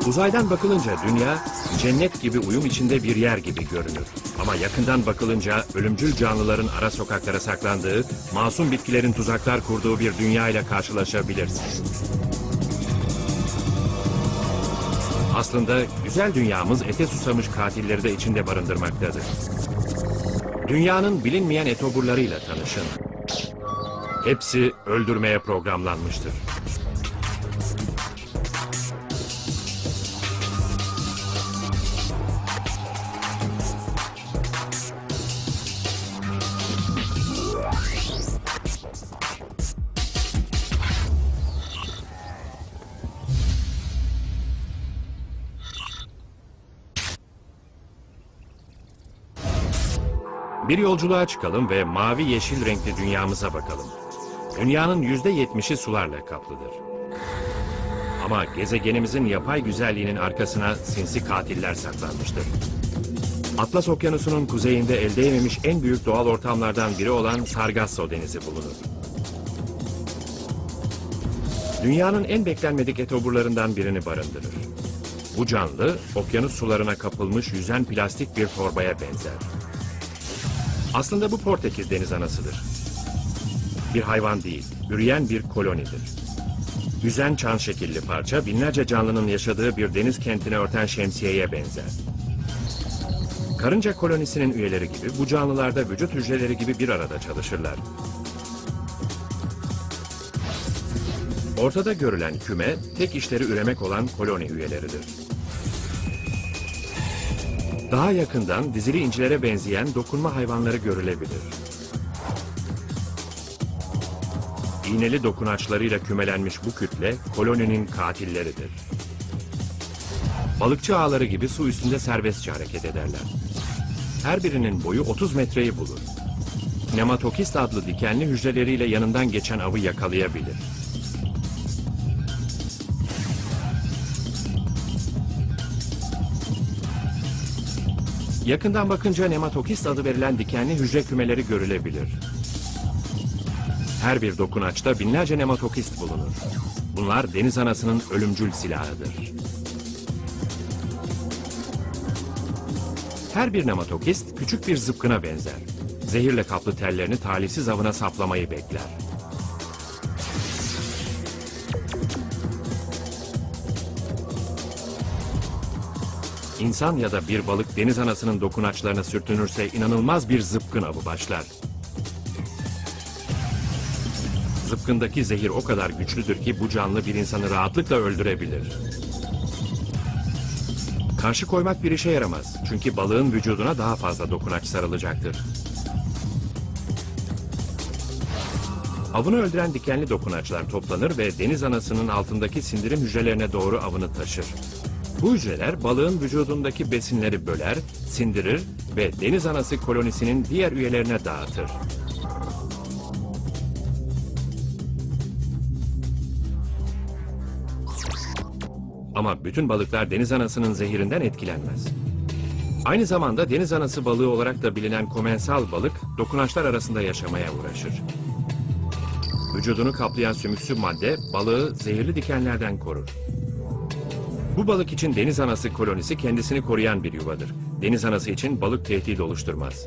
Uzaydan bakılınca dünya, cennet gibi uyum içinde bir yer gibi görünür. Ama yakından bakılınca ölümcül canlıların ara sokaklara saklandığı, masum bitkilerin tuzaklar kurduğu bir dünya ile karşılaşabilirsiniz. Aslında güzel dünyamız ete susamış katilleri de içinde barındırmaktadır. Dünyanın bilinmeyen etoburlarıyla tanışın. Hepsi öldürmeye programlanmıştır. Bir yolculuğa çıkalım ve mavi yeşil renkli dünyamıza bakalım. Dünyanın %70'i sularla kaplıdır. Ama gezegenimizin yapay güzelliğinin arkasına sinsi katiller saklanmıştır. Atlas Okyanusu'nun kuzeyinde elde edilmemiş en büyük doğal ortamlardan biri olan Sargasso Denizi bulunur. Dünyanın en beklenmedik etoburlarından birini barındırır. Bu canlı, okyanus sularına kapılmış yüzen plastik bir torbaya benzer. Aslında bu Portekiz deniz anasıdır. Bir hayvan değil, üreyen bir kolonidir. Yüzen çan şekilli parça, binlerce canlının yaşadığı bir deniz kentini örten şemsiyeye benzer. Karınca kolonisinin üyeleri gibi bu canlılarda vücut hücreleri gibi bir arada çalışırlar. Ortada görülen küme, tek işleri üremek olan koloni üyeleridir. Daha yakından dizili incilere benzeyen dokunma hayvanları görülebilir. İğneli dokunaçlarıyla kümelenmiş bu kütle koloninin katilleridir. Balıkçı ağları gibi su üstünde serbestçe hareket ederler. Her birinin boyu 30 metreyi bulur. Nematokist adlı dikenli hücreleriyle yanından geçen avı yakalayabilir. Yakından bakınca nematokist adı verilen dikenli hücre kümeleri görülebilir. Her bir dokunaçta binlerce nematokist bulunur. Bunlar deniz anasının ölümcül silahıdır. Her bir nematokist küçük bir zıpkına benzer. Zehirle kaplı tellerini talihsiz avına saplamayı bekler. İnsan ya da bir balık deniz anasının dokunaçlarına sürtünürse inanılmaz bir zıpkın avı başlar. Zıpkındaki zehir o kadar güçlüdür ki bu canlı bir insanı rahatlıkla öldürebilir. Karşı koymak bir işe yaramaz. Çünkü balığın vücuduna daha fazla dokunaç sarılacaktır. Avını öldüren dikenli dokunaçlar toplanır ve deniz anasının altındaki sindirim hücrelerine doğru avını taşır. Bu hücreler balığın vücudundaki besinleri böler, sindirir ve deniz anası kolonisinin diğer üyelerine dağıtır. Ama bütün balıklar deniz anasının zehirinden etkilenmez. Aynı zamanda deniz anası balığı olarak da bilinen komensal balık, dokunaçlar arasında yaşamaya uğraşır. Vücudunu kaplayan sümüksü madde balığı zehirli dikenlerden korur. Bu balık için deniz anası kolonisi kendisini koruyan bir yuvadır. Deniz anası için balık tehdit oluşturmaz.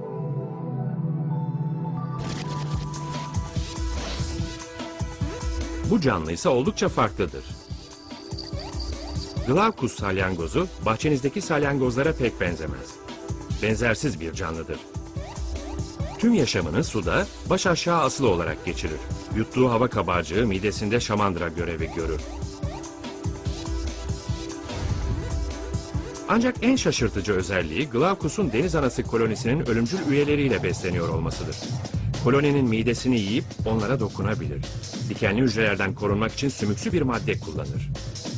Bu canlı ise oldukça farklıdır. Glaucus salyangozu, bahçenizdeki salyangozlara pek benzemez. Benzersiz bir canlıdır. Tüm yaşamını suda, baş aşağı asılı olarak geçirir. Yuttuğu hava kabarcığı midesinde şamandıra görevi görür. Ancak en şaşırtıcı özelliği Glaucus'un deniz anası kolonisinin ölümcül üyeleriyle besleniyor olmasıdır. Koloninin midesini yiyip onlara dokunabilir. Dikenli hücrelerden korunmak için sümüksü bir madde kullanır.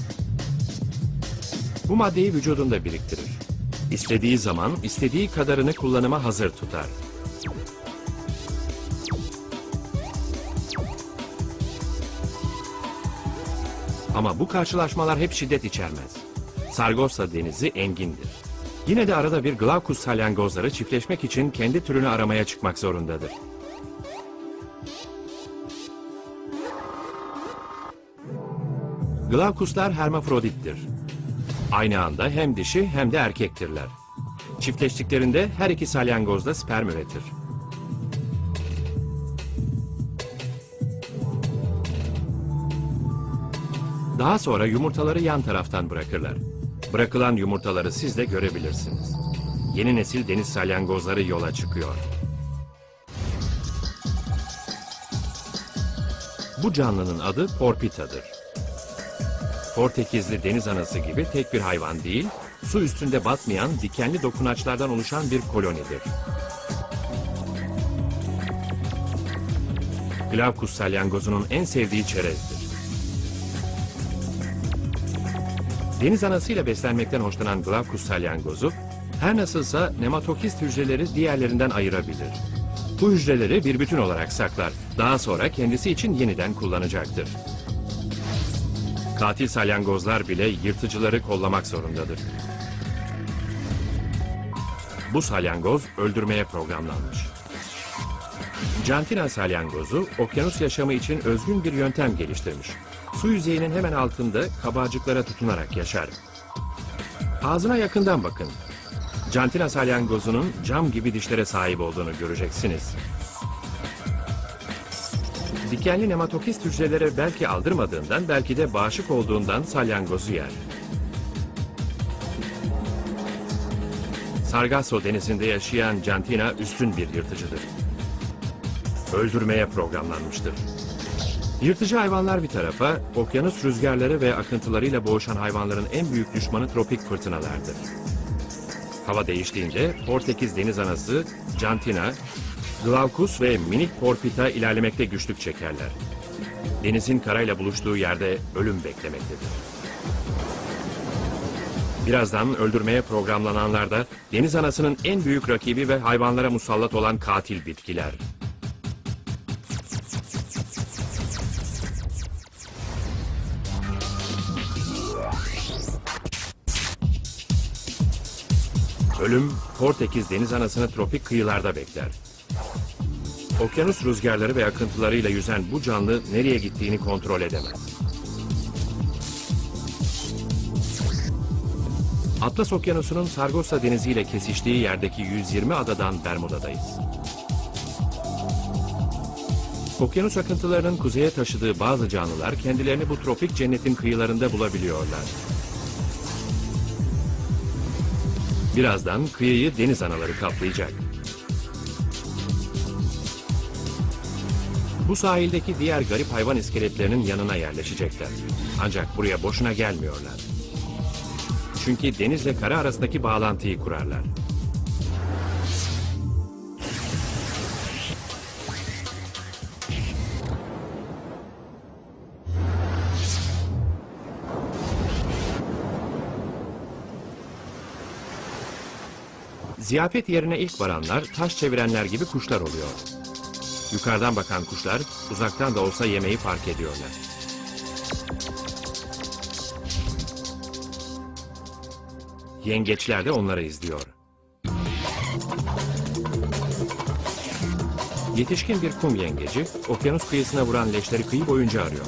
Bu maddeyi vücudunda biriktirir. İstediği zaman istediği kadarını kullanıma hazır tutar. Ama bu karşılaşmalar hep şiddet içermez. Sargasso Denizi engindir. Yine de arada bir Glaucus salyangozları çiftleşmek için kendi türünü aramaya çıkmak zorundadır. Glaucuslar hermafrodittir. Aynı anda hem dişi hem de erkektirler. Çiftleştiklerinde her iki salyangoz da sperm üretir. Daha sonra yumurtaları yan taraftan bırakırlar. Bırakılan yumurtaları siz de görebilirsiniz. Yeni nesil deniz salyangozları yola çıkıyor. Bu canlının adı Porpita'dır. Portekizli deniz anası gibi tek bir hayvan değil, su üstünde batmayan dikenli dokunaçlardan oluşan bir kolonidir. Glaucus salyangozunun en sevdiği çerezdir. Deniz anasıyla beslenmekten hoşlanan Glaucus salyangozu, her nasılsa nematokist hücreleri diğerlerinden ayırabilir. Bu hücreleri bir bütün olarak saklar. Daha sonra kendisi için yeniden kullanacaktır. Katil salyangozlar bile yırtıcıları kollamak zorundadır. Bu salyangoz öldürmeye programlanmış. Jantina salyangozu, okyanus yaşamı için özgün bir yöntem geliştirmiş. Su yüzeyinin hemen altında kabarcıklara tutunarak yaşar. Ağzına yakından bakın. Jantina salyangozunun cam gibi dişlere sahip olduğunu göreceksiniz. Dikenli nematokist hücrelere belki aldırmadığından, belki de bağışık olduğundan salyangozu yer. Sargasso denizinde yaşayan Jantina üstün bir yırtıcıdır. Öldürmeye programlanmıştır. Yırtıcı hayvanlar bir tarafa, okyanus rüzgarları ve akıntılarıyla boğuşan hayvanların en büyük düşmanı tropik fırtınalardır. Hava değiştiğinde Portekiz deniz anası, Jantina, Glaucus ve minik Porpita ilerlemekte güçlük çekerler. Denizin karayla buluştuğu yerde ölüm beklemektedir. Birazdan öldürmeye programlananlar da deniz anasının en büyük rakibi ve hayvanlara musallat olan katil bitkiler. Ölüm, Portekiz deniz anasını tropik kıyılarda bekler. Okyanus rüzgarları ve akıntılarıyla yüzen bu canlı nereye gittiğini kontrol edemez. Atlas Okyanusu'nun Sargasso Denizi ile kesiştiği yerdeki 120 adadan Bermuda'dayız. Okyanus akıntılarının kuzeye taşıdığı bazı canlılar kendilerini bu tropik cennetin kıyılarında bulabiliyorlar. Birazdan kıyıyı deniz anaları kaplayacak. Bu sahildeki diğer garip hayvan iskeletlerinin yanına yerleşecekler. Ancak buraya boşuna gelmiyorlar. Çünkü denizle kara arasındaki bağlantıyı kurarlar. Ziyafet yerine ilk varanlar taş çevirenler gibi kuşlar oluyor. Yukarıdan bakan kuşlar uzaktan da olsa yemeği fark ediyorlar. Yengeçler de onları izliyor. Yetişkin bir kum yengeci okyanus kıyısına vuran leşleri kıyı boyunca arıyor.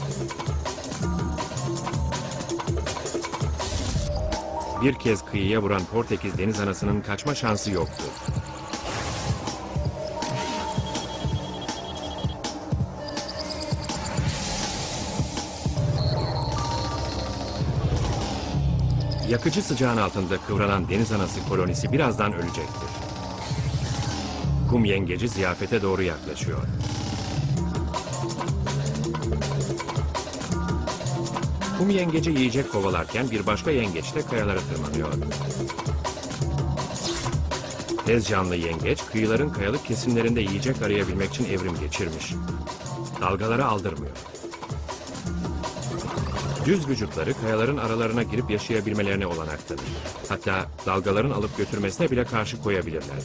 Bir kez kıyıya vuran Portekiz deniz anasının kaçma şansı yoktu. Yakıcı sıcağın altında kıvranan deniz anası kolonisi birazdan ölecektir. Kum yengeci ziyafete doğru yaklaşıyor. Kum yengeci yiyecek kovalarken bir başka yengeç de kayalara tırmanıyor. Tez canlı yengeç kıyıların kayalık kesimlerinde yiyecek arayabilmek için evrim geçirmiş. Dalgaları aldırmıyor. Düz vücutları kayaların aralarına girip yaşayabilmelerine olanak tanır. Hatta dalgaların alıp götürmesine bile karşı koyabilirler.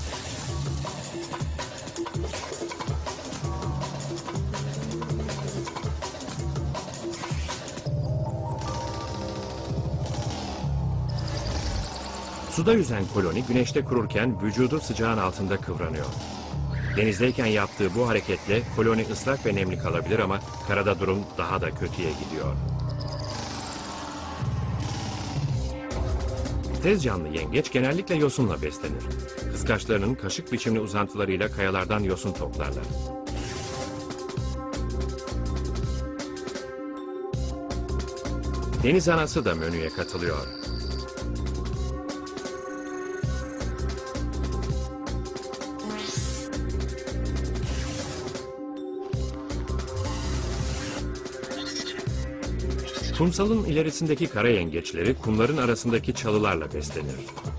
Suda yüzen koloni güneşte kururken vücudu sıcağın altında kıvranıyor. Denizdeyken yaptığı bu hareketle koloni ıslak ve nemli kalabilir ama karada durum daha da kötüye gidiyor. Tez canlı yengeç genellikle yosunla beslenir. Kıskaçlarının kaşık biçimli uzantılarıyla kayalardan yosun toplarlar. Deniz anası da menüye katılıyor. Kumsalın ilerisindeki kara yengeçleri kumların arasındaki çalılarla beslenir.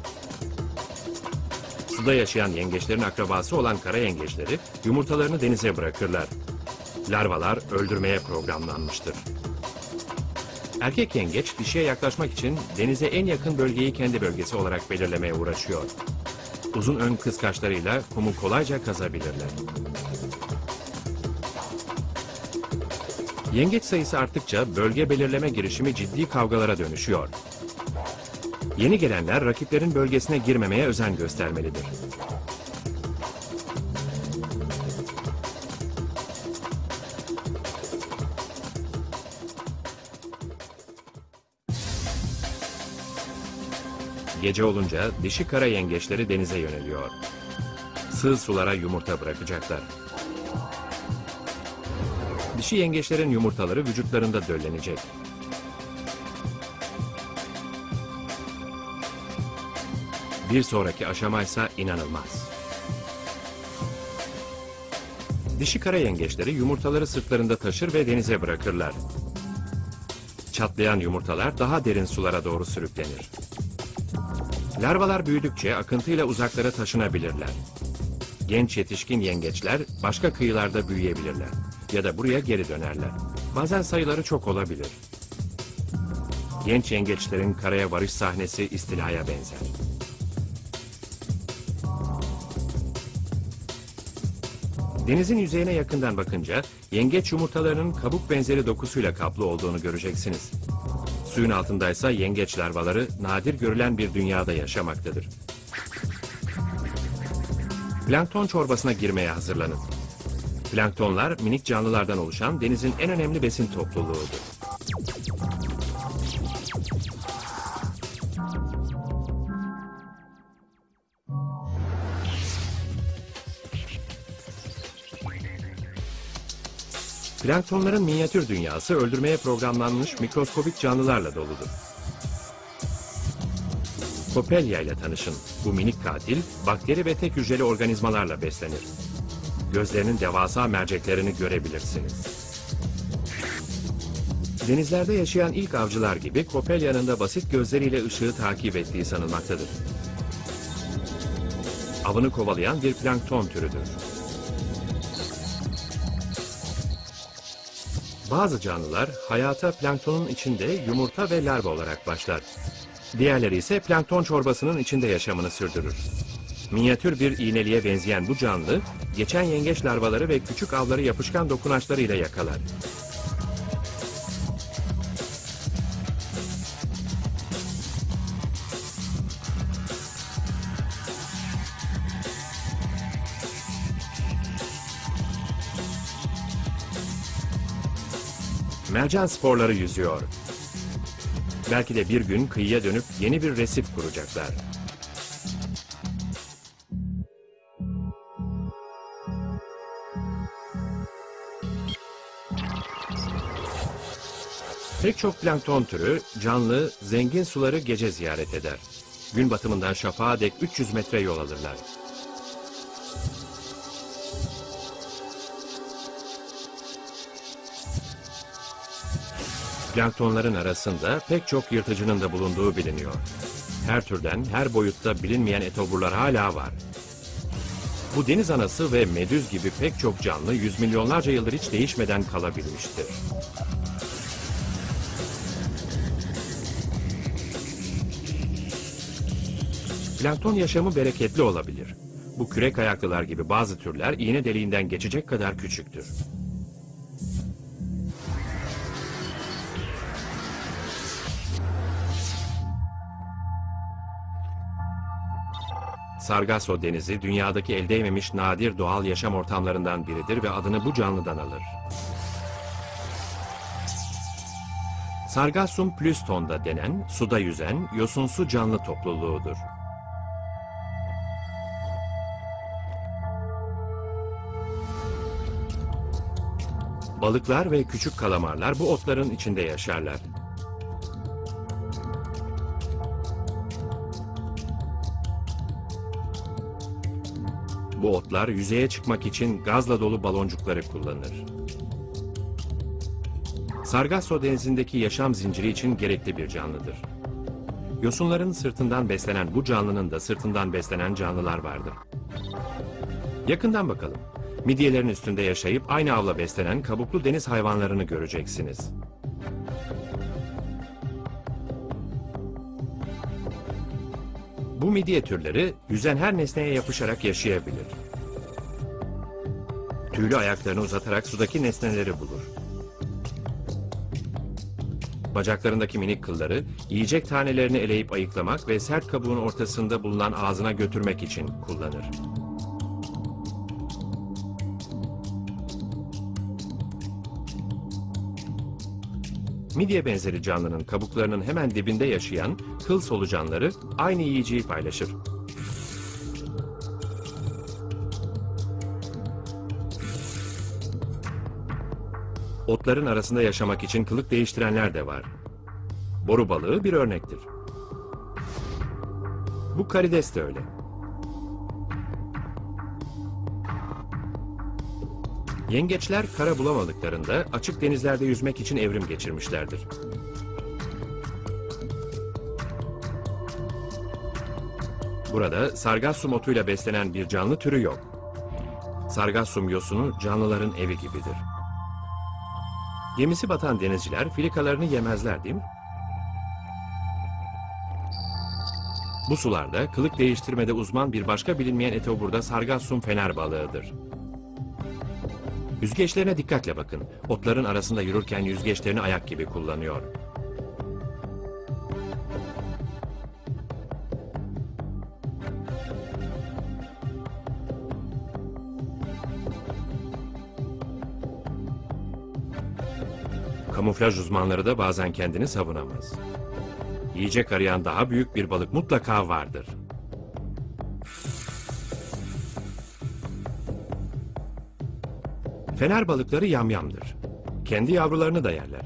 Suda yaşayan yengeçlerin akrabası olan kara yengeçleri yumurtalarını denize bırakırlar. Larvalar öldürmeye programlanmıştır. Erkek yengeç dişiye yaklaşmak için denize en yakın bölgeyi kendi bölgesi olarak belirlemeye uğraşıyor. Uzun ön kıskaçlarıyla kumu kolayca kazabilirler. Yengeç sayısı arttıkça bölge belirleme girişimi ciddi kavgalara dönüşüyor. Yeni gelenler rakiplerin bölgesine girmemeye özen göstermelidir. Gece olunca dişi kara yengeçleri denize yöneliyor. Sığ sulara yumurta bırakacaklar. Dişi yengeçlerin yumurtaları vücutlarında döllenecek. Bir sonraki aşamaysa inanılmaz. Dişi kara yengeçleri yumurtaları sırtlarında taşır ve denize bırakırlar. Çatlayan yumurtalar daha derin sulara doğru sürüklenir. Larvalar büyüdükçe akıntıyla uzaklara taşınabilirler. Genç yetişkin yengeçler başka kıyılarda büyüyebilirler ya da buraya geri dönerler. Bazen sayıları çok olabilir. Genç yengeçlerin karaya varış sahnesi istilaya benzer. Denizin yüzeyine yakından bakınca yengeç yumurtalarının kabuk benzeri dokusuyla kaplı olduğunu göreceksiniz. Suyun altındaysa yengeç larvaları nadir görülen bir dünyada yaşamaktadır. Plankton çorbasına girmeye hazırlanın. Planktonlar minik canlılardan oluşan denizin en önemli besin topluluğudur. Planktonların minyatür dünyası öldürmeye programlanmış mikroskobik canlılarla doludur. Coppelia ile tanışın. Bu minik katil, bakteri ve tek hücreli organizmalarla beslenir. Gözlerinin devasa merceklerini görebilirsiniz. Denizlerde yaşayan ilk avcılar gibi Coppelia'nın da basit gözleriyle ışığı takip ettiği sanılmaktadır. Avını kovalayan bir plankton türüdür. Bazı canlılar hayata planktonun içinde yumurta ve larva olarak başlar. Diğerleri ise plankton çorbasının içinde yaşamını sürdürür. Minyatür bir iğneliğe benzeyen bu canlı, geçen yengeç larvaları ve küçük avları yapışkan dokunaçlarıyla yakalar. Mercan sporları yüzüyor. Belki de bir gün kıyıya dönüp yeni bir resif kuracaklar. Pek çok plankton türü canlı, zengin suları gece ziyaret eder. Gün batımından şafağa dek 300 metre yol alırlar. Planktonların arasında pek çok yırtıcının da bulunduğu biliniyor. Her türden, her boyutta bilinmeyen etoburlar hala var. Bu deniz anası ve medüz gibi pek çok canlı yüz milyonlarca yıldır hiç değişmeden kalabilmiştir. Plankton yaşamı bereketli olabilir. Bu kürek ayaklılar gibi bazı türler iğne deliğinden geçecek kadar küçüktür. Sargasso Denizi dünyadaki el değmemiş nadir doğal yaşam ortamlarından biridir ve adını bu canlıdan alır. Sargassum plüston denen suda yüzen yosunsu canlı topluluğudur. Balıklar ve küçük kalamarlar bu otların içinde yaşarlar. Bu otlar yüzeye çıkmak için gazla dolu baloncukları kullanır. Sargasso denizindeki yaşam zinciri için gerekli bir canlıdır. Yosunların sırtından beslenen bu canlının da sırtından beslenen canlılar vardır. Yakından bakalım. Midyelerin üstünde yaşayıp aynı avla beslenen kabuklu deniz hayvanlarını göreceksiniz. Bu midye türleri yüzen her nesneye yapışarak yaşayabilir. Tüylü ayaklarını uzatarak sudaki nesneleri bulur. Bacaklarındaki minik kılları yiyecek tanelerini eleyip ayıklamak ve sert kabuğun ortasında bulunan ağzına götürmek için kullanır. Midye benzeri canlının kabuklarının hemen dibinde yaşayan kıl solucanları aynı yiyeceği paylaşır. Otların arasında yaşamak için kılık değiştirenler de var. Boru balığı bir örnektir. Bu karides de öyle. Yengeçler kara bulamadıklarında açık denizlerde yüzmek için evrim geçirmişlerdir. Burada sargassum otuyla beslenen bir canlı türü yok. Sargassum yosunu canlıların evi gibidir. Gemisi batan denizciler filikalarını yemezler, değil mi? Bu sularda kılık değiştirmede uzman bir başka bilinmeyen etoburda sargassum fener balığıdır. Yüzgeçlerine dikkatle bakın. Otların arasında yürürken yüzgeçlerini ayak gibi kullanıyor. Kamuflaj uzmanları da bazen kendini savunamaz. Yiyecek arayan daha büyük bir balık mutlaka vardır. Fener balıkları yamyamdır. Kendi yavrularını da yerler.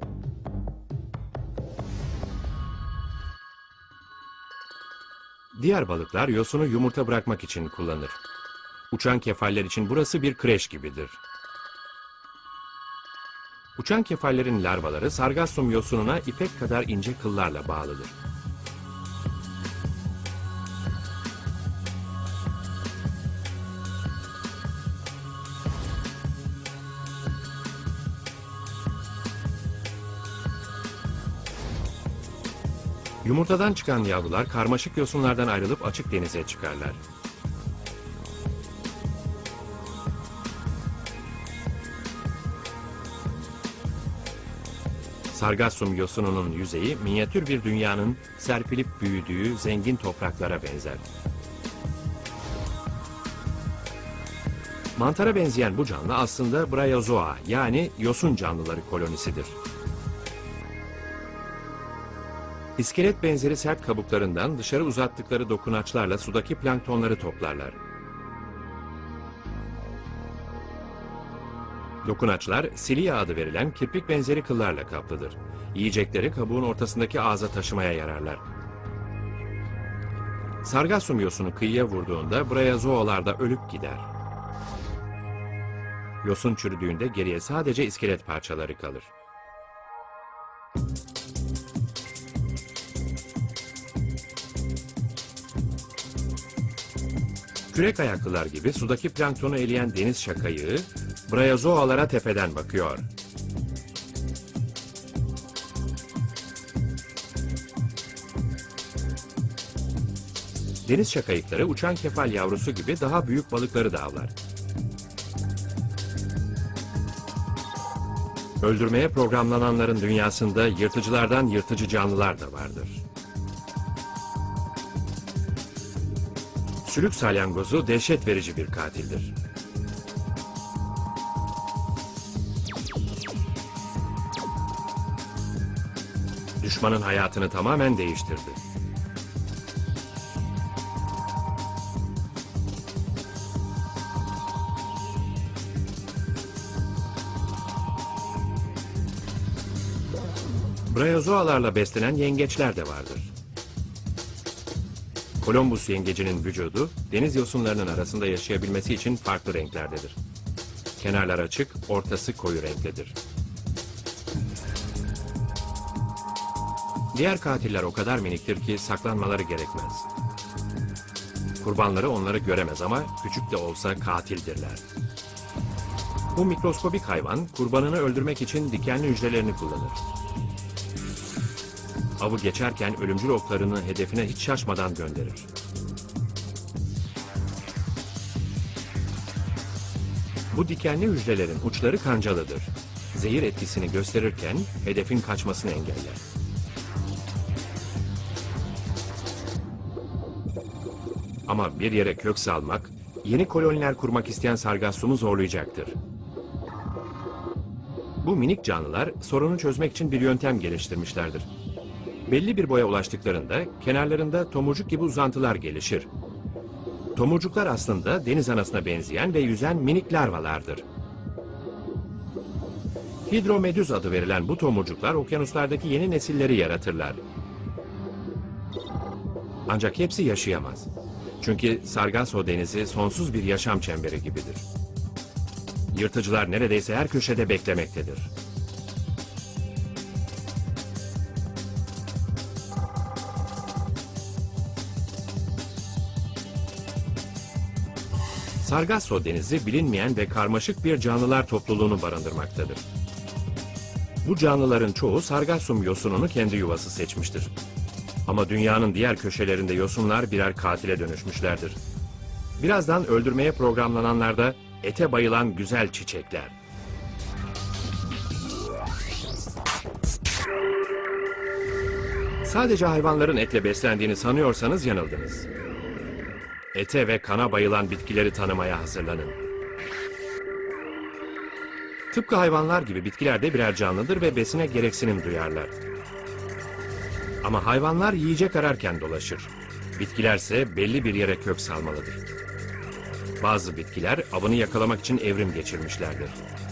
Diğer balıklar yosunu yumurta bırakmak için kullanır. Uçan kefaller için burası bir kreş gibidir. Uçan kefallerin larvaları sargassum yosununa ipek kadar ince kıllarla bağlıdır. Yumurtadan çıkan yavrular karmaşık yosunlardan ayrılıp açık denize çıkarlar. Sargassum yosununun yüzeyi minyatür bir dünyanın serpilip büyüdüğü zengin topraklara benzer. Mantara benzeyen bu canlı aslında Bryozoa yani yosun canlıları kolonisidir. İskelet benzeri sert kabuklarından dışarı uzattıkları dokunaçlarla sudaki planktonları toplarlar. Dokunaçlar, silia adı verilen kirpik benzeri kıllarla kaplıdır. Yiyecekleri kabuğun ortasındaki ağza taşımaya yararlar. Sargassum yosunu kıyıya vurduğunda bryozoalar da ölüp gider. Yosun çürüdüğünde geriye sadece iskelet parçaları kalır. Kürek ayaklılar gibi sudaki planktonu eleyen deniz şakayığı, bryozoalara tepeden bakıyor. Deniz şakayıkları uçan kefal yavrusu gibi daha büyük balıkları da avlar. Öldürmeye programlananların dünyasında yırtıcılardan yırtıcı canlılar da vardır. Sülük salyangozu dehşet verici bir katildir. Düşmanın hayatını tamamen değiştirdi. Brayozoalarla beslenen yengeçler de vardır. Columbus yengecinin vücudu, deniz yosunlarının arasında yaşayabilmesi için farklı renklerdedir. Kenarlar açık, ortası koyu renklidir. Diğer katiller o kadar miniktir ki saklanmaları gerekmez. Kurbanları onları göremez ama küçük de olsa katildirler. Bu mikroskobik hayvan, kurbanını öldürmek için dikenli hücrelerini kullanır. Avı geçerken ölümcül oklarını hedefine hiç şaşmadan gönderir. Bu dikenli hücrelerin uçları kancalıdır. Zehir etkisini gösterirken hedefin kaçmasını engeller. Ama bir yere kök salmak, yeni koloniler kurmak isteyen Sargassomu zorlayacaktır. Bu minik canlılar sorunu çözmek için bir yöntem geliştirmişlerdir. Belli bir boya ulaştıklarında kenarlarında tomurcuk gibi uzantılar gelişir. Tomurcuklar aslında deniz anasına benzeyen ve yüzen minik larvalardır. Hidromedüz adı verilen bu tomurcuklar okyanuslardaki yeni nesilleri yaratırlar. Ancak hepsi yaşayamaz. Çünkü Sargasso Denizi sonsuz bir yaşam çemberi gibidir. Yırtıcılar neredeyse her köşede beklemektedir. Sargasso Denizi bilinmeyen ve karmaşık bir canlılar topluluğunu barındırmaktadır. Bu canlıların çoğu Sargassum yosununu kendi yuvası seçmiştir. Ama dünyanın diğer köşelerinde yosunlar birer katile dönüşmüşlerdir. Birazdan öldürmeye programlananlar da ete bayılan güzel çiçekler. Sadece hayvanların etle beslendiğini sanıyorsanız yanıldınız. Ete ve kana bayılan bitkileri tanımaya hazırlanın. Tıpkı hayvanlar gibi bitkiler de birer canlıdır ve besine gereksinim duyarlar. Ama hayvanlar yiyecek ararken dolaşır. Bitkilerse belli bir yere kök salmalıdır. Bazı bitkiler avını yakalamak için evrim geçirmişlerdir.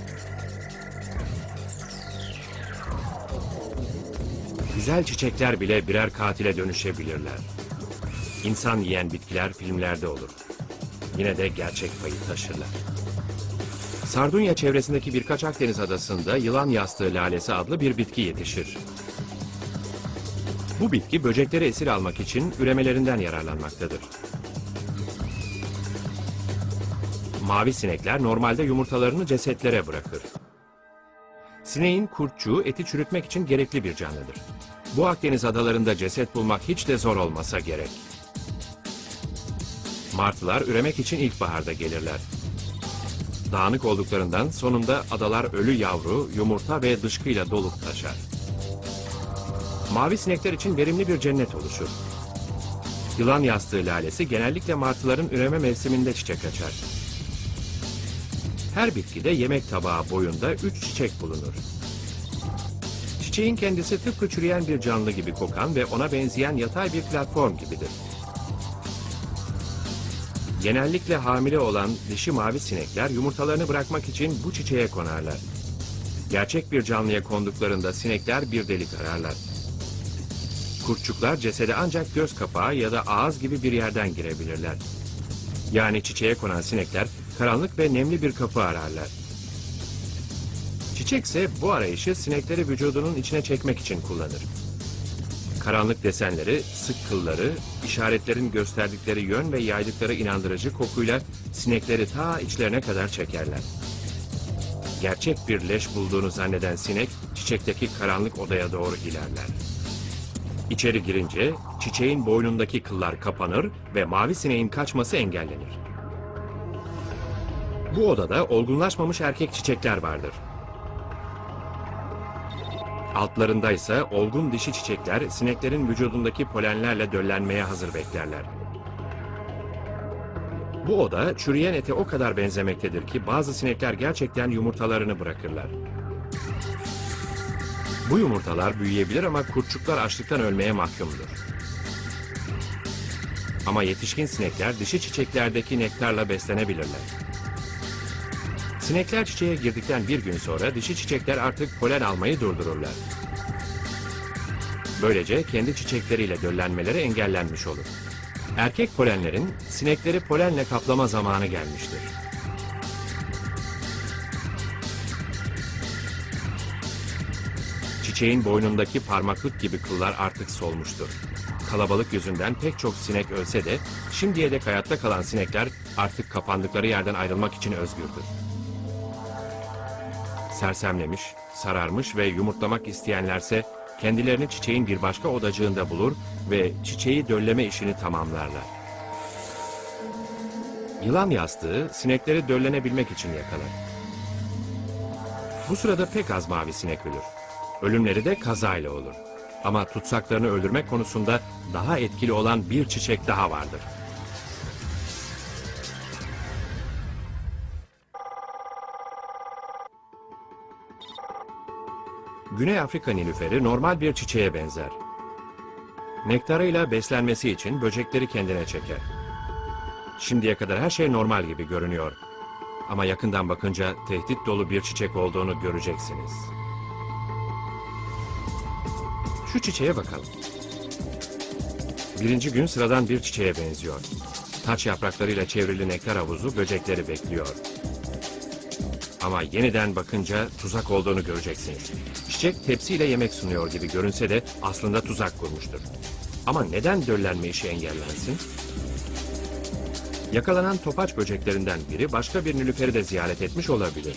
Güzel çiçekler bile birer katile dönüşebilirler. İnsan yiyen bitkiler filmlerde olur. Yine de gerçek payı taşırlar. Sardunya çevresindeki birkaç Akdeniz adasında yılan yastığı lalesi adlı bir bitki yetişir. Bu bitki böcekleri esir almak için üremelerinden yararlanmaktadır. Mavi sinekler normalde yumurtalarını cesetlere bırakır. Sineğin kurtçuğu eti çürütmek için gerekli bir canlıdır. Bu Akdeniz adalarında ceset bulmak hiç de zor olmasa gerek. Martılar üremek için ilkbaharda gelirler. Dağınık olduklarından sonunda adalar ölü yavru, yumurta ve dışkıyla dolup taşar. Mavi sinekler için verimli bir cennet oluşur. Yılan yastığı lalesi genellikle martıların üreme mevsiminde çiçek açar. Her bitkide yemek tabağı boyunda 3 çiçek bulunur. Çiçeğin kendisi tıpkı çürüyen bir canlı gibi kokan ve ona benzeyen yatay bir platform gibidir. Genellikle hamile olan dişi mavi sinekler yumurtalarını bırakmak için bu çiçeğe konarlar. Gerçek bir canlıya konduklarında sinekler bir delik ararlar. Kurtçuklar cesede ancak göz kapağı ya da ağız gibi bir yerden girebilirler. Yani çiçeğe konan sinekler karanlık ve nemli bir kapı ararlar. Çiçek ise bu arayışı sinekleri vücudunun içine çekmek için kullanır. Karanlık desenleri, sık kılları, işaretlerin gösterdikleri yön ve yaydıkları inandırıcı kokuyla sinekleri ta içlerine kadar çekerler. Gerçek bir leş bulduğunu zanneden sinek, çiçekteki karanlık odaya doğru ilerler. İçeri girince çiçeğin boynundaki kıllar kapanır ve mavi sineğin kaçması engellenir. Bu odada olgunlaşmamış erkek çiçekler vardır. Altlarında ise olgun dişi çiçekler sineklerin vücudundaki polenlerle döllenmeye hazır beklerler. Bu oda çürüyen ete o kadar benzemektedir ki bazı sinekler gerçekten yumurtalarını bırakırlar. Bu yumurtalar büyüyebilir ama kurtçuklar açlıktan ölmeye mahkumdur. Ama yetişkin sinekler dişi çiçeklerdeki nektarla beslenebilirler. Sinekler çiçeğe girdikten bir gün sonra dişi çiçekler artık polen almayı durdururlar. Böylece kendi çiçekleriyle döllenmeleri engellenmiş olur. Erkek polenlerin sinekleri polenle kaplama zamanı gelmiştir. Çiçeğin boynundaki parmaklık gibi kıllar artık solmuştur. Kalabalık yüzünden pek çok sinek ölse de şimdiye dek hayatta kalan sinekler artık kapandıkları yerden ayrılmak için özgürdür. Sersemlemiş, sararmış ve yumurtlamak isteyenlerse kendilerini çiçeğin bir başka odacığında bulur ve çiçeği dölleme işini tamamlarlar. Yılan yastığı sinekleri döllenebilmek için yakalar. Bu sırada pek az mavi sinek ölür. Ölümleri de kazayla olur. Ama tutsaklarını öldürmek konusunda daha etkili olan bir çiçek daha vardır. Güney Afrika nilüferi normal bir çiçeğe benzer. Nektarıyla beslenmesi için böcekleri kendine çeker. Şimdiye kadar her şey normal gibi görünüyor. Ama yakından bakınca tehdit dolu bir çiçek olduğunu göreceksiniz. Şu çiçeğe bakalım. Birinci gün sıradan bir çiçeğe benziyor. Taç yapraklarıyla çevrili nektar havuzu böcekleri bekliyor. Ama yeniden bakınca tuzak olduğunu göreceksiniz. Çiçek tepsiyle yemek sunuyor gibi görünse de aslında tuzak kurmuştur. Ama neden döllenme işi engellensin? Yakalanan topaç böceklerinden biri başka bir nilüferi de ziyaret etmiş olabilir.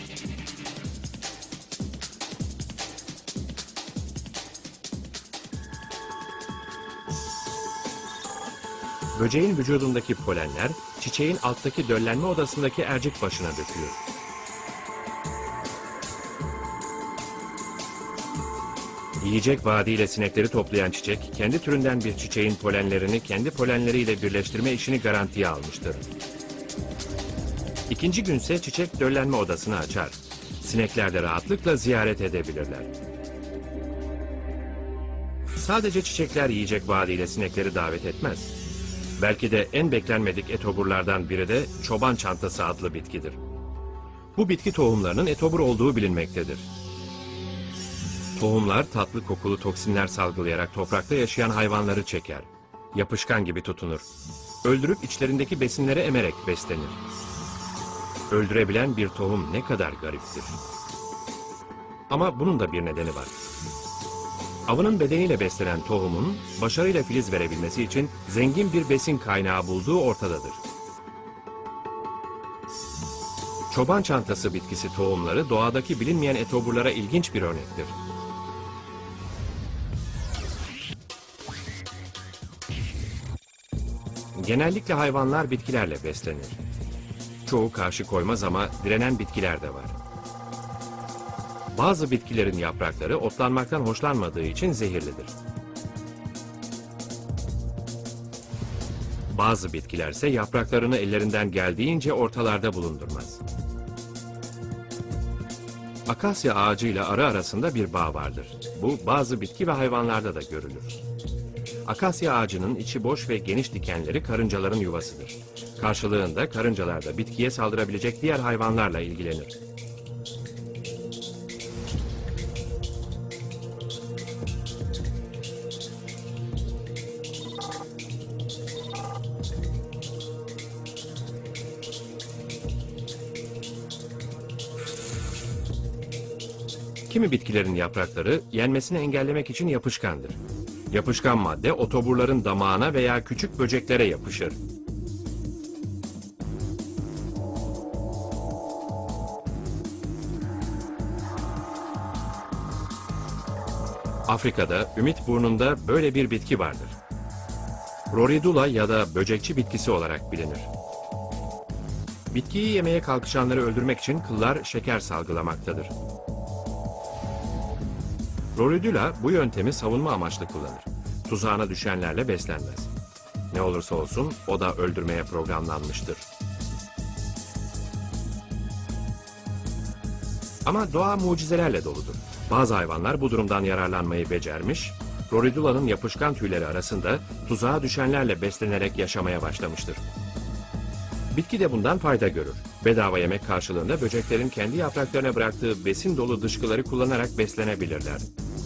Böceğin vücudundaki polenler çiçeğin alttaki döllenme odasındaki ercik başına dökülür. Yiyecek vaadiyle sinekleri toplayan çiçek, kendi türünden bir çiçeğin polenlerini kendi polenleriyle birleştirme işini garantiye almıştır. İkinci günse çiçek döllenme odasını açar. Sinekler de rahatlıkla ziyaret edebilirler. Sadece çiçekler yiyecek vaadiyle sinekleri davet etmez. Belki de en beklenmedik etoburlardan biri de çoban çantası adlı bitkidir. Bu bitki tohumlarının etobur olduğu bilinmektedir. Tohumlar tatlı kokulu toksinler salgılayarak toprakta yaşayan hayvanları çeker. Yapışkan gibi tutunur. Öldürüp içlerindeki besinleri emerek beslenir. Öldürebilen bir tohum ne kadar gariptir. Ama bunun da bir nedeni var. Avının bedeniyle beslenen tohumun başarıyla filiz verebilmesi için zengin bir besin kaynağı bulduğu ortadadır. Çoban çantası bitkisi tohumları doğadaki bilinmeyen etoburlara ilginç bir örnektir. Genellikle hayvanlar bitkilerle beslenir. Çoğu karşı koymaz ama direnen bitkiler de var. Bazı bitkilerin yaprakları otlanmaktan hoşlanmadığı için zehirlidir. Bazı bitkilerse yapraklarını ellerinden geldiğince ortalarda bulundurmaz. Akasya ağacıyla arı arasında bir bağ vardır. Bu bazı bitki ve hayvanlarda da görülür. Akasya ağacının içi boş ve geniş dikenleri karıncaların yuvasıdır. Karşılığında karıncalar da bitkiye saldırabilecek diğer hayvanlarla ilgilenir. Kimi bitkilerin yaprakları yenmesini engellemek için yapışkandır. Yapışkan madde otoburların damağına veya küçük böceklere yapışır. Afrika'da Ümitburnu'nda böyle bir bitki vardır. Roridula ya da böcekçi bitkisi olarak bilinir. Bitkiyi yemeye kalkışanları öldürmek için kıllar şeker salgılamaktadır. Roridula bu yöntemi savunma amaçlı kullanır. Tuzağına düşenlerle beslenmez. Ne olursa olsun o da öldürmeye programlanmıştır. Ama doğa mucizelerle doludur. Bazı hayvanlar bu durumdan yararlanmayı becermiş, Roridula'nın yapışkan tüyleri arasında tuzağa düşenlerle beslenerek yaşamaya başlamıştır. Bitki de bundan fayda görür. Bedava yemek karşılığında böceklerin kendi yapraklarına bıraktığı besin dolu dışkıları kullanarak beslenebilirler.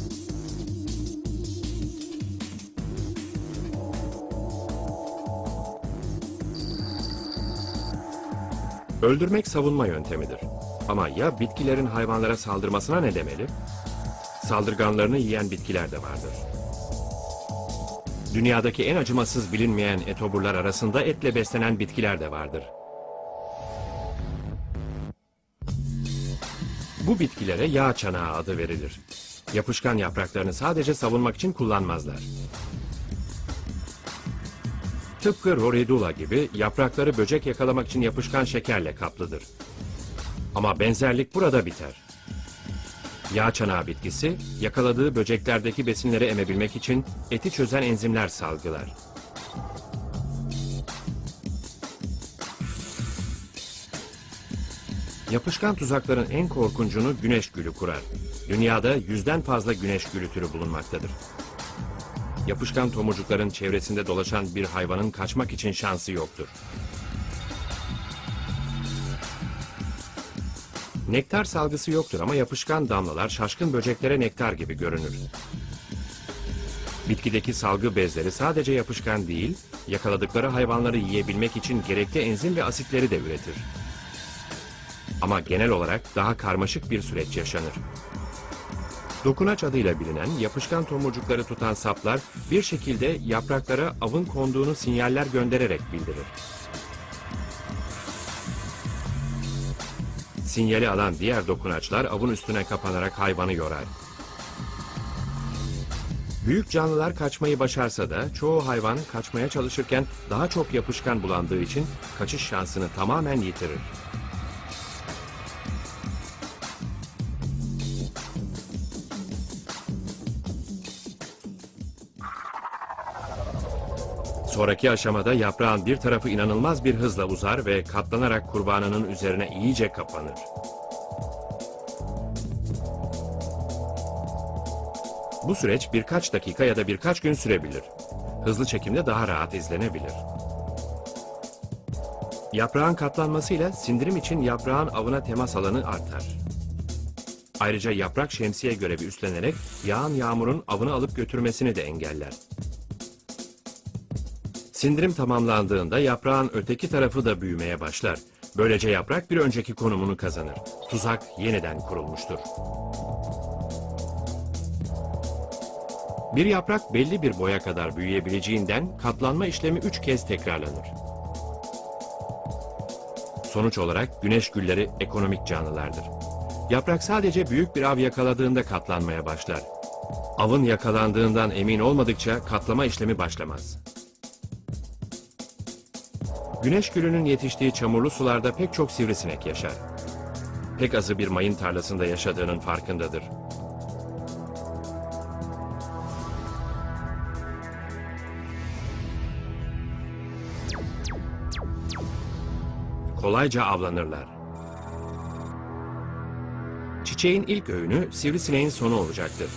Öldürmek savunma yöntemidir. Ama ya bitkilerin hayvanlara saldırmasına ne demeli? Saldırganlarını yiyen bitkiler de vardır. Dünyadaki en acımasız bilinmeyen etoburlar arasında etle beslenen bitkiler de vardır. Bu bitkilere yağ çanağı adı verilir. Yapışkan yapraklarını sadece savunmak için kullanmazlar. Tıpkı Roridula gibi yaprakları böcek yakalamak için yapışkan şekerle kaplıdır. Ama benzerlik burada biter. Yağ çanağı bitkisi, yakaladığı böceklerdeki besinleri emebilmek için eti çözen enzimler salgılar. Yapışkan tuzakların en korkuncunu güneş gülü kurar. Dünyada 100'den fazla güneş gülü türü bulunmaktadır. Yapışkan tomurcukların çevresinde dolaşan bir hayvanın kaçmak için şansı yoktur. Nektar salgısı yoktur ama yapışkan damlalar şaşkın böceklere nektar gibi görünür. Bitkideki salgı bezleri sadece yapışkan değil, yakaladıkları hayvanları yiyebilmek için gerekli enzim ve asitleri de üretir. Ama genel olarak daha karmaşık bir süreç yaşanır. Dokunaç adıyla bilinen yapışkan tomurcukları tutan saplar bir şekilde yapraklara avın konduğunu sinyaller göndererek bildirir. Sinyali alan diğer dokunaçlar avın üstüne kapanarak hayvanı yorar. Büyük canlılar kaçmayı başarsa da çoğu hayvan kaçmaya çalışırken daha çok yapışkan bulandığı için kaçış şansını tamamen yitirir. Sonraki aşamada yaprağın bir tarafı inanılmaz bir hızla uzar ve katlanarak kurbanının üzerine iyice kapanır. Bu süreç birkaç dakika ya da birkaç gün sürebilir. Hızlı çekimde daha rahat izlenebilir. Yaprağın katlanmasıyla sindirim için yaprağın avına temas alanı artar. Ayrıca yaprak şemsiye görevi üstlenerek yağan yağmurun avını alıp götürmesini de engeller. Sindirim tamamlandığında yaprağın öteki tarafı da büyümeye başlar. Böylece yaprak bir önceki konumunu kazanır. Tuzak yeniden kurulmuştur. Bir yaprak belli bir boya kadar büyüyebileceğinden katlanma işlemi 3 kez tekrarlanır. Sonuç olarak güneş gülleri ekonomik canlılardır. Yaprak sadece büyük bir av yakaladığında katlanmaya başlar. Avın yakalandığından emin olmadıkça katlama işlemi başlamaz. Güneş gülünün yetiştiği çamurlu sularda pek çok sivrisinek yaşar. Pek azı bir mayın tarlasında yaşadığının farkındadır. Kolayca avlanırlar. Çiçeğin ilk öğünü sivrisineğin sonu olacaktır.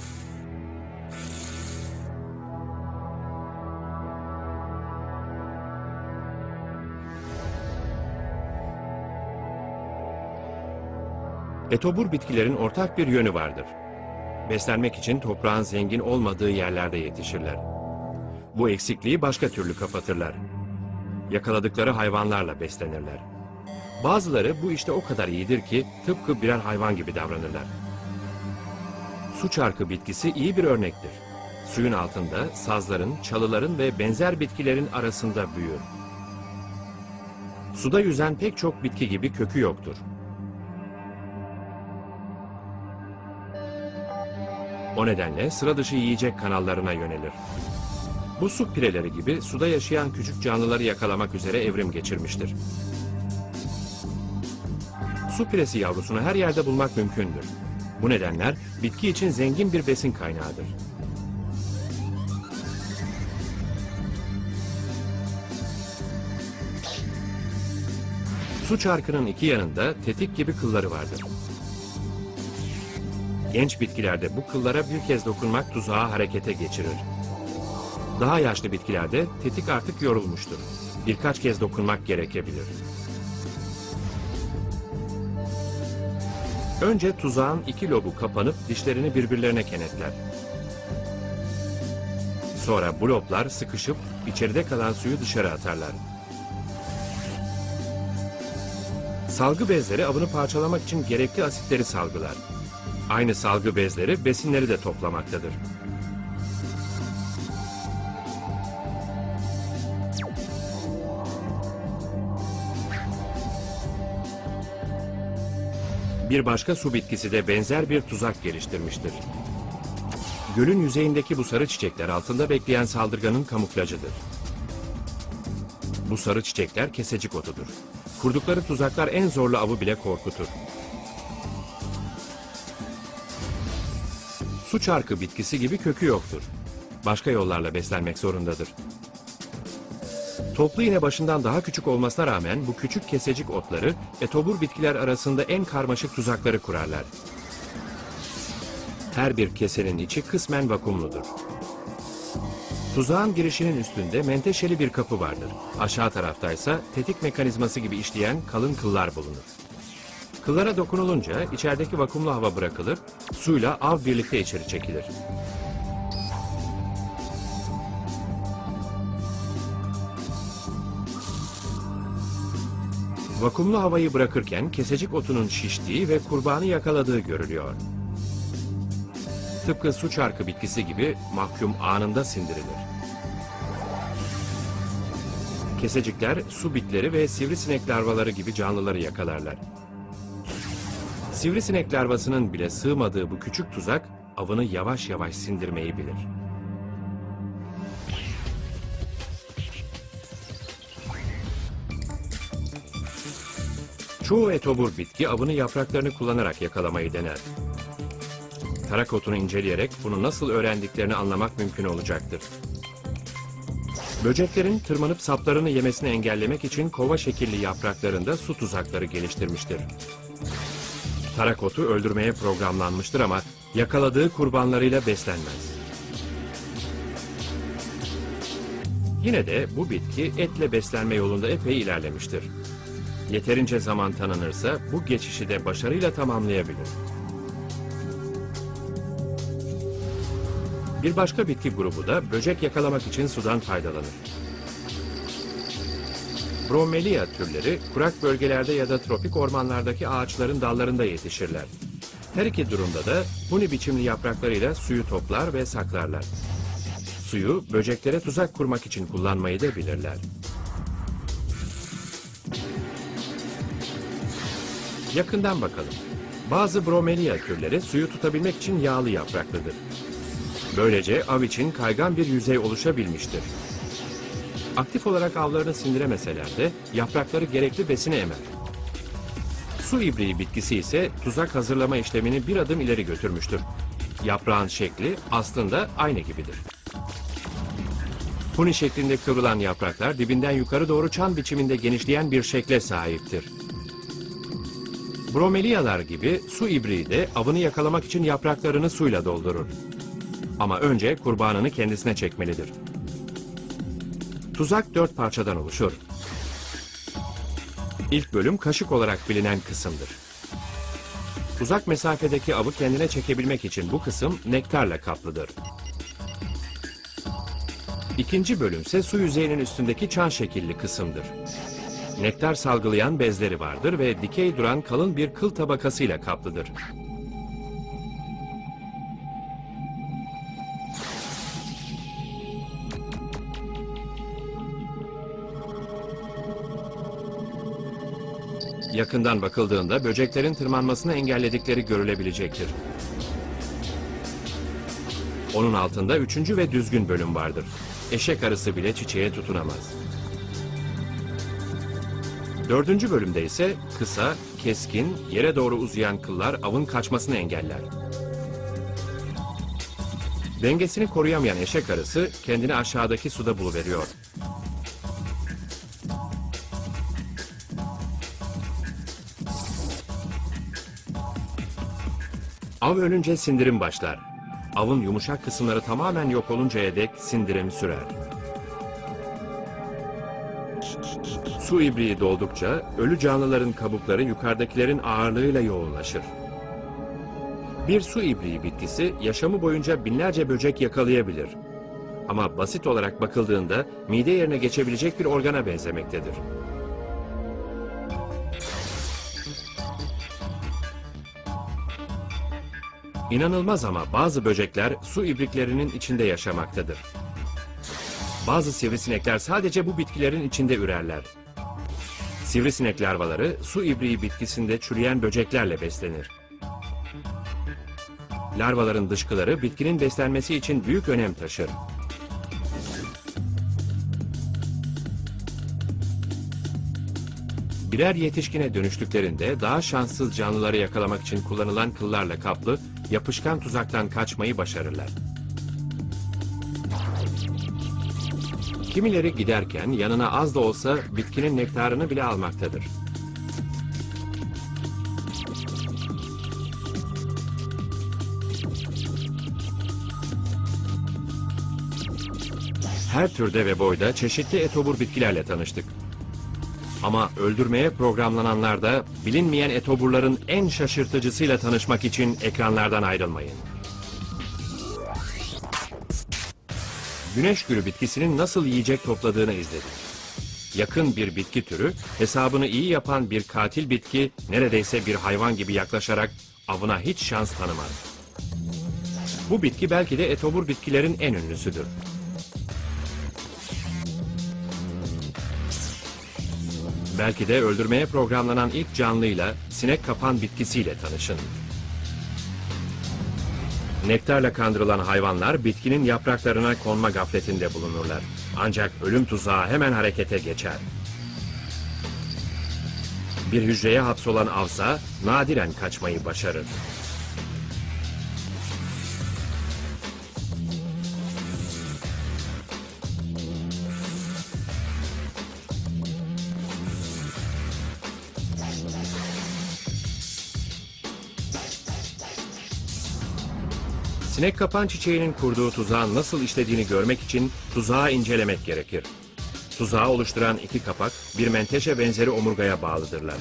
Etobur bitkilerin ortak bir yönü vardır. Beslenmek için toprağın zengin olmadığı yerlerde yetişirler. Bu eksikliği başka türlü kapatırlar. Yakaladıkları hayvanlarla beslenirler. Bazıları bu işte o kadar iyidir ki tıpkı birer hayvan gibi davranırlar. Su çarkı bitkisi iyi bir örnektir. Suyun altında sazların, çalıların ve benzer bitkilerin arasında büyür. Suda yüzen pek çok bitki gibi kökü yoktur. O nedenle sıra dışı yiyecek kanallarına yönelir. Bu su pireleri gibi suda yaşayan küçük canlıları yakalamak üzere evrim geçirmiştir. Su piresi yavrusunu her yerde bulmak mümkündür. Bu nedenler bitki için zengin bir besin kaynağıdır. Su çarkının iki yanında tetik gibi kılları vardır. Genç bitkilerde bu kıllara bir kez dokunmak tuzağı harekete geçirir. Daha yaşlı bitkilerde tetik artık yorulmuştur. Birkaç kez dokunmak gerekebilir. Önce tuzağın iki lobu kapanıp dişlerini birbirlerine kenetler. Sonra bu loblar sıkışıp içeride kalan suyu dışarı atarlar. Salgı bezleri avını parçalamak için gerekli asitleri salgılar. Aynı salgı bezleri besinleri de toplamaktadır. Bir başka su bitkisi de benzer bir tuzak geliştirmiştir. Gölün yüzeyindeki bu sarı çiçekler altında bekleyen saldırganın kamuflajıdır. Bu sarı çiçekler kesecik otudur. Kurdukları tuzaklar en zorlu avı bile korkutur. Su çarkı bitkisi gibi kökü yoktur. Başka yollarla beslenmek zorundadır. Toplu iğne başından daha küçük olmasına rağmen bu küçük kesecik otları etobur bitkiler arasında en karmaşık tuzakları kurarlar. Her bir kesenin içi kısmen vakumludur. Tuzağın girişinin üstünde menteşeli bir kapı vardır. Aşağı taraftaysa tetik mekanizması gibi işleyen kalın kıllar bulunur. Kıllara dokunulunca içerideki vakumlu hava bırakılır, suyla av birlikte içeri çekilir. Vakumlu havayı bırakırken kesecik otunun şiştiği ve kurbanı yakaladığı görülüyor. Tıpkı su çarkı bitkisi gibi mahkum anında sindirilir. Kesecikler su bitleri ve sivrisinek larvaları gibi canlıları yakalarlar. Sivrisinek larvasının bile sığmadığı bu küçük tuzak avını yavaş yavaş sindirmeyi bilir. Çoğu etobur bitki avını yapraklarını kullanarak yakalamayı dener. Tarak otunu inceleyerek bunu nasıl öğrendiklerini anlamak mümkün olacaktır. Böceklerin tırmanıp saplarını yemesini engellemek için kova şekilli yapraklarında su tuzakları geliştirmiştir. Tarak otu öldürmeye programlanmıştır ama yakaladığı kurbanlarıyla beslenmez. Yine de bu bitki etle beslenme yolunda epey ilerlemiştir. Yeterince zaman tanınırsa bu geçişi de başarıyla tamamlayabilir. Bir başka bitki grubu da böcek yakalamak için sudan faydalanır. Bromelia türleri kurak bölgelerde ya da tropik ormanlardaki ağaçların dallarında yetişirler. Her iki durumda da huni biçimli yapraklarıyla suyu toplar ve saklarlar. Suyu böceklere tuzak kurmak için kullanmayı da bilirler. Yakından bakalım. Bazı Bromelia türleri suyu tutabilmek için yağlı yapraklıdır. Böylece av için kaygan bir yüzey oluşabilmiştir. Aktif olarak avlarını sindiremeseler de yaprakları gerekli besini emer. Su ibriği bitkisi ise tuzak hazırlama işlemini bir adım ileri götürmüştür. Yaprağın şekli aslında aynı gibidir. Huni şeklinde kıvrılan yapraklar dibinden yukarı doğru çan biçiminde genişleyen bir şekle sahiptir. Bromelialar gibi su ibriği de avını yakalamak için yapraklarını suyla doldurur. Ama önce kurbanını kendisine çekmelidir. Tuzak 4 parçadan oluşur. İlk bölüm kaşık olarak bilinen kısımdır. Uzak mesafedeki avı kendine çekebilmek için bu kısım nektarla kaplıdır. İkinci bölümse su yüzeyinin üstündeki çan şekilli kısımdır. Nektar salgılayan bezleri vardır ve dikey duran kalın bir kıl tabakasıyla kaplıdır. Yakından bakıldığında böceklerin tırmanmasını engelledikleri görülebilecektir. Onun altında üçüncü ve düzgün bölüm vardır. Eşek arısı bile çiçeğe tutunamaz. Dördüncü bölümde ise kısa, keskin, yere doğru uzayan kıllar avın kaçmasını engeller. Dengesini koruyamayan eşek arısı kendini aşağıdaki suda buluveriyor. Av ölünce sindirim başlar. Avın yumuşak kısımları tamamen yok oluncaya dek sindirim sürer. Su ibriği doldukça ölü canlıların kabukları yukarıdakilerin ağırlığıyla yoğunlaşır. Bir su ibriği bitkisi yaşamı boyunca binlerce böcek yakalayabilir. Ama basit olarak bakıldığında mide yerine geçebilecek bir organa benzemektedir. İnanılmaz ama bazı böcekler su ibriklerinin içinde yaşamaktadır. Bazı sivrisinekler sadece bu bitkilerin içinde ürerler. Sivrisinek larvaları su ibriği bitkisinde çürüyen böceklerle beslenir. Larvaların dışkıları bitkinin beslenmesi için büyük önem taşır. Birer yetişkine dönüştüklerinde daha şanssız canlıları yakalamak için kullanılan kıllarla kaplı yapışkan tuzaktan kaçmayı başarırlar. Kimileri giderken yanına az da olsa bitkinin nektarını bile almaktadır. Her türde ve boyda çeşitli etobur bitkilerle tanıştık. Ama öldürmeye programlananlar da bilinmeyen etoburların en şaşırtıcısıyla tanışmak için ekranlardan ayrılmayın. Güneş gülü bitkisinin nasıl yiyecek topladığını izledik. Yakın bir bitki türü, hesabını iyi yapan bir katil bitki neredeyse bir hayvan gibi yaklaşarak avına hiç şans tanımaz. Bu bitki belki de etobur bitkilerin en ünlüsüdür. Belki de öldürmeye programlanan ilk canlıyla sinek kapan bitkisiyle tanışın. Nektarla kandırılan hayvanlar bitkinin yapraklarına konma gafletinde bulunurlar. Ancak ölüm tuzağı hemen harekete geçer. Bir hücreye hapsolan avsa nadiren kaçmayı başarır. Sinek kapan çiçeğinin kurduğu tuzağın nasıl işlediğini görmek için tuzağı incelemek gerekir. Tuzağı oluşturan iki kapak bir menteşe benzeri omurgaya bağlıdırlar.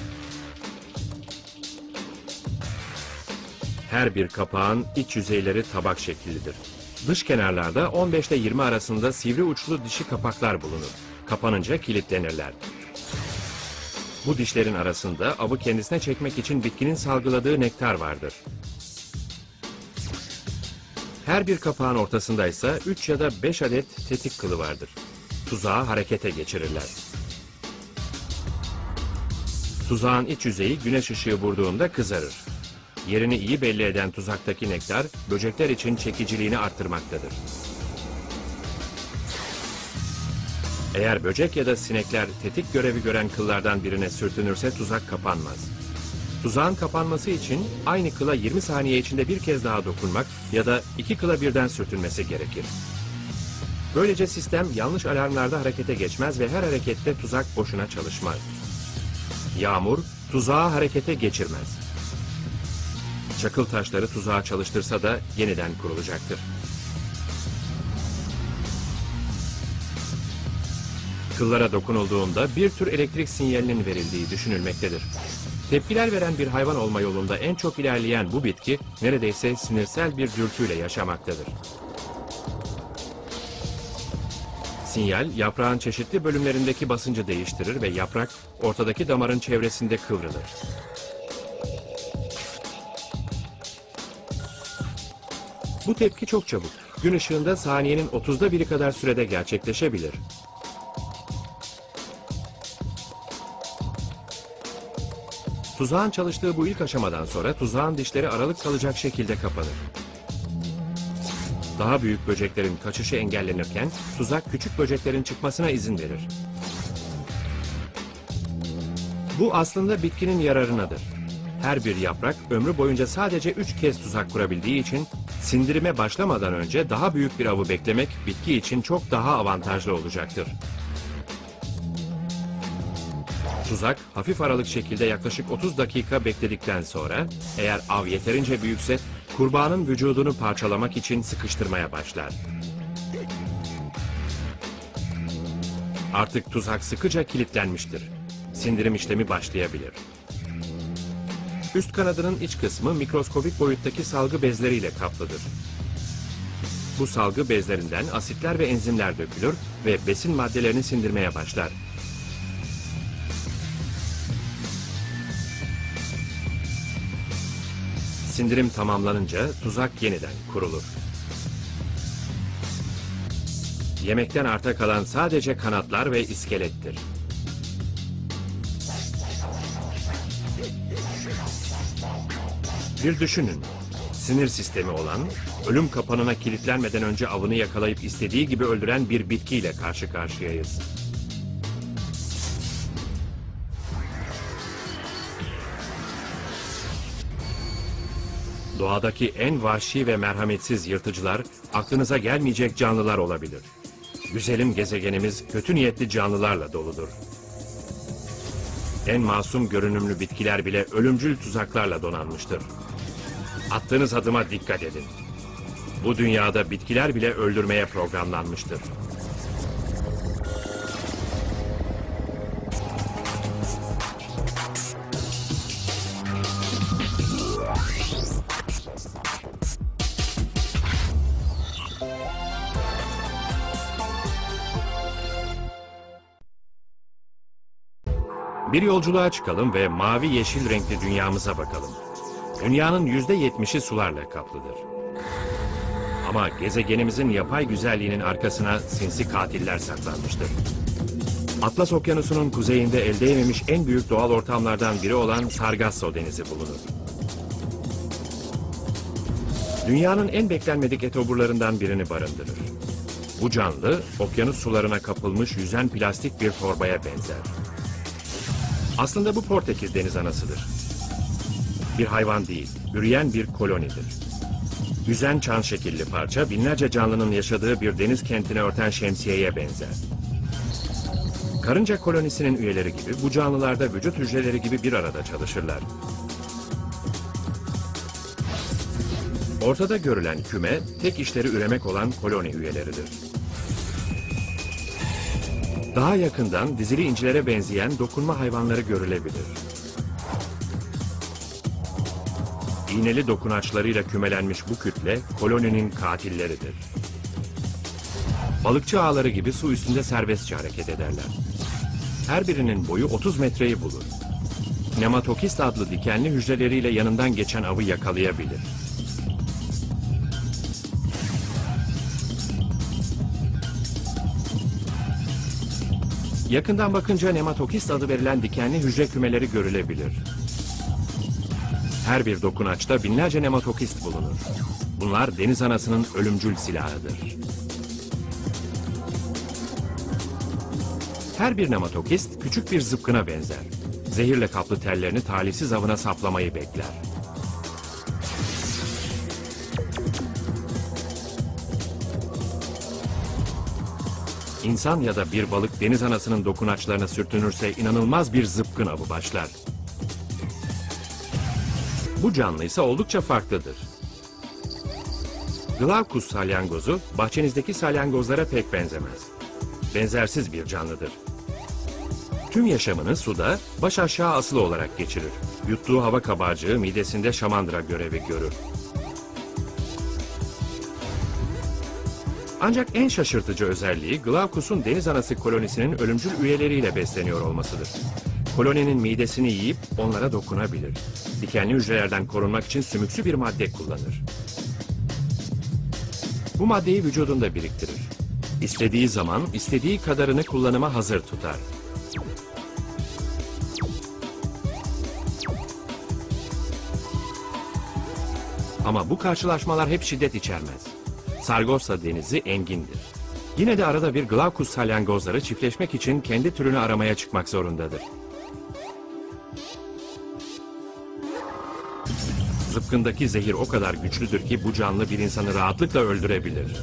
Her bir kapağın iç yüzeyleri tabak şekillidir. Dış kenarlarda 15 ile 20 arasında sivri uçlu dişi kapaklar bulunur. Kapanınca kilitlenirler. Bu dişlerin arasında avı kendisine çekmek için bitkinin salgıladığı nektar vardır. Her bir kapağın ortasında ise 3 ya da 5 adet tetik kılı vardır. Tuzağı harekete geçirirler. Tuzağın iç yüzeyi güneş ışığı vurduğunda kızarır. Yerini iyi belli eden tuzaktaki nektar, böcekler için çekiciliğini arttırmaktadır. Eğer böcek ya da sinekler tetik görevi gören kıllardan birine sürtünürse tuzak kapanmaz. Tuzağın kapanması için aynı kıla 20 saniye içinde bir kez daha dokunmak ya da 2 kıla birden sürtünmesi gerekir. Böylece sistem yanlış alarmlarda harekete geçmez ve her harekette tuzak boşuna çalışmaz. Yağmur tuzağı harekete geçirmez. Çakıl taşları tuzağı çalıştırsa da yeniden kurulacaktır. Kıllara dokunulduğunda bir tür elektrik sinyalinin verildiği düşünülmektedir. Tepkiler veren bir hayvan olma yolunda en çok ilerleyen bu bitki neredeyse sinirsel bir dürtüyle yaşamaktadır. Sinyal yaprağın çeşitli bölümlerindeki basıncı değiştirir ve yaprak ortadaki damarın çevresinde kıvrılır. Bu tepki çok çabuk. Gün ışığında saniyenin 30'da biri kadar sürede gerçekleşebilir. Tuzağın çalıştığı bu ilk aşamadan sonra tuzağın dişleri aralık kalacak şekilde kapanır. Daha büyük böceklerin kaçışı engellenirken tuzak küçük böceklerin çıkmasına izin verir. Bu aslında bitkinin yararınadır. Her bir yaprak ömrü boyunca sadece 3 kez tuzak kurabildiği için sindirime başlamadan önce daha büyük bir avı beklemek bitki için çok daha avantajlı olacaktır. Tuzak hafif aralık şekilde yaklaşık 30 dakika bekledikten sonra eğer av yeterince büyükse Kurbağanın vücudunu parçalamak için sıkıştırmaya başlar. Artık tuzak sıkıca kilitlenmiştir. Sindirim işlemi başlayabilir. Üst kanadının iç kısmı mikroskobik boyuttaki salgı bezleriyle kaplıdır. Bu salgı bezlerinden asitler ve enzimler dökülür ve besin maddelerini sindirmeye başlar. Sindirim tamamlanınca tuzak yeniden kurulur. Yemekten arta kalan sadece kanatlar ve iskelettir. Bir düşünün. Sinir sistemi olan, ölüm kapanına kilitlenmeden önce avını yakalayıp istediği gibi öldüren bir bitkiyle karşı karşıyayız. Doğadaki en vahşi ve merhametsiz yırtıcılar, aklınıza gelmeyecek canlılar olabilir. Güzelim gezegenimiz kötü niyetli canlılarla doludur. En masum görünümlü bitkiler bile ölümcül tuzaklarla donanmıştır. Attığınız adıma dikkat edin. Bu dünyada bitkiler bile öldürmeye programlanmıştır. Bir yolculuğa çıkalım ve mavi yeşil renkli dünyamıza bakalım. Dünyanın %70'i sularla kaplıdır. Ama gezegenimizin yapay güzelliğinin arkasına sinsi katiller saklanmıştır. Atlas Okyanusu'nun kuzeyinde elde edilmemiş en büyük doğal ortamlardan biri olan Sargasso Denizi bulunur. Dünyanın en beklenmedik etoburlarından birini barındırır. Bu canlı, okyanus sularına kapılmış yüzen plastik bir torbaya benzer. Aslında bu Portekiz deniz anasıdır. Bir hayvan değil, üreyen bir kolonidir. Yüzen çan şekilli parça, binlerce canlının yaşadığı bir deniz kentini örten şemsiyeye benzer. Karınca kolonisinin üyeleri gibi bu canlılarda vücut hücreleri gibi bir arada çalışırlar. Ortada görülen küme, tek işleri üremek olan koloni üyeleridir. Daha yakından dizili incilere benzeyen dokunma hayvanları görülebilir. İğneli dokunaçlarıyla kümelenmiş bu kütle koloninin katilleridir. Balıkçı ağları gibi su üstünde serbestçe hareket ederler. Her birinin boyu 30 metreyi bulur. Nematokist adlı dikenli hücreleriyle yanından geçen avı yakalayabilir. Yakından bakınca nematokist adı verilen dikenli hücre kümeleri görülebilir. Her bir dokunaçta binlerce nematokist bulunur. Bunlar deniz anasının ölümcül silahıdır. Her bir nematokist küçük bir zıpkına benzer. Zehirle kaplı tellerini talihsiz avına saplamayı bekler. İnsan ya da bir balık deniz anasının dokunaçlarına sürtünürse inanılmaz bir zıpkın avı başlar. Bu canlı ise oldukça farklıdır. Glaucus salyangozu, bahçenizdeki salyangozlara pek benzemez. Benzersiz bir canlıdır. Tüm yaşamını suda, baş aşağı asılı olarak geçirir. Yuttuğu hava kabarcığı midesinde şamandıra görevi görür. Ancak en şaşırtıcı özelliği Glaucus'un deniz anası kolonisinin ölümcül üyeleriyle besleniyor olmasıdır. Koloninin midesini yiyip onlara dokunabilir. Dikenli hücrelerden korunmak için sümüksü bir madde kullanır. Bu maddeyi vücudunda biriktirir. İstediği zaman istediği kadarını kullanıma hazır tutar. Ama bu karşılaşmalar hep şiddet içermez. Sargasso denizi engindir. Yine de arada bir Glaucus salyangozları çiftleşmek için kendi türünü aramaya çıkmak zorundadır. Zıpkındaki zehir o kadar güçlüdür ki bu canlı bir insanı rahatlıkla öldürebilir.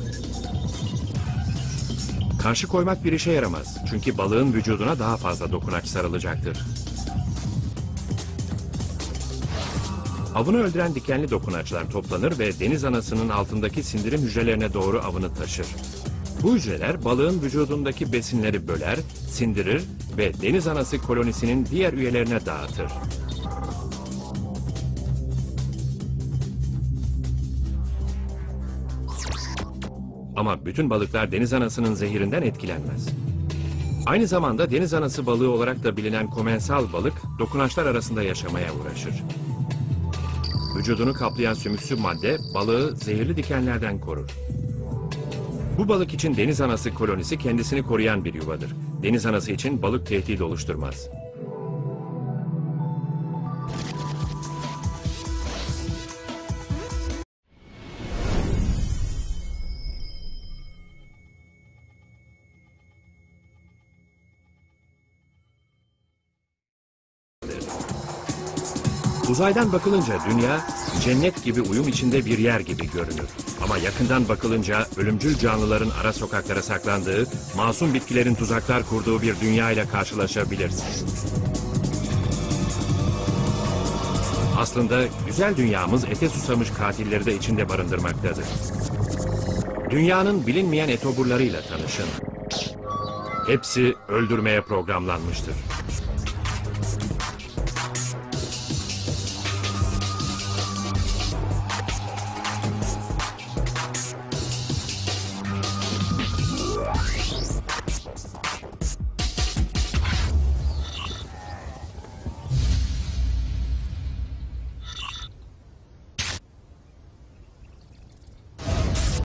Karşı koymak bir işe yaramaz. Çünkü balığın vücuduna daha fazla dokunaç sarılacaktır. Avını öldüren dikenli dokunaçlar toplanır ve deniz anasının altındaki sindirim hücrelerine doğru avını taşır. Bu hücreler balığın vücudundaki besinleri böler, sindirir ve deniz anası kolonisinin diğer üyelerine dağıtır. Ama bütün balıklar deniz anasının zehirinden etkilenmez. Aynı zamanda deniz anası balığı olarak da bilinen komensal balık dokunaçlar arasında yaşamaya uğraşır. Vücudunu kaplayan sümüksü madde balığı zehirli dikenlerden korur. Bu balık için deniz anası kolonisi kendisini koruyan bir yuvadır. Deniz anası için balık tehdit oluşturmaz. Uzaydan bakılınca dünya, cennet gibi uyum içinde bir yer gibi görünür. Ama yakından bakılınca ölümcül canlıların ara sokaklara saklandığı, masum bitkilerin tuzaklar kurduğu bir dünya ile karşılaşabilirsiniz. Aslında güzel dünyamız ete susamış katilleri de içinde barındırmaktadır. Dünyanın bilinmeyen etoburlarıyla tanışın. Hepsi öldürmeye programlanmıştır.